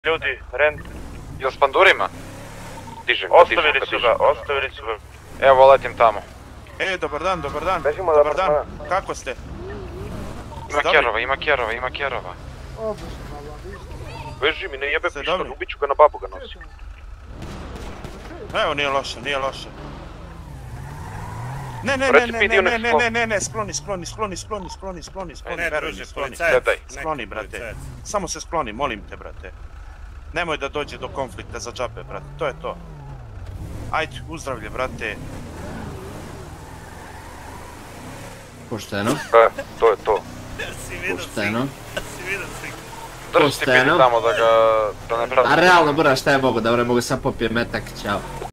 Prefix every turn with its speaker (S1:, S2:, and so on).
S1: Ljudi, rent.
S2: Jel s pandurima? Dižem ga,
S1: Ostavili su ga.
S2: Evo, letim tamo.
S3: Dobar dan.
S1: Bežimo
S3: Dobar dan. Kako ste?
S2: Ima kjerova.
S1: Beži mi, ne jebe
S3: Ste
S1: pištolj,
S3: dobri?
S1: ubiću ga na babu ga nosi.
S3: Evo, nije loše.
S1: Reci mi dio nek
S3: Ne, skloni.
S4: Ne, druže, policajac.
S2: Gledaj.
S3: Skloni, brate. Samo se skloni, molim te, brate. Nemoj da dođe do konflikta za džabe, brate, to je to. Ajde, uzdravlje, brate.
S5: Pošteno.
S2: To je to.
S5: Pošteno.
S2: Drži ti piti tamo da ne pravi.
S5: A realno, bura, šta je mogu, dobro, mogu sam popijem metak, čao.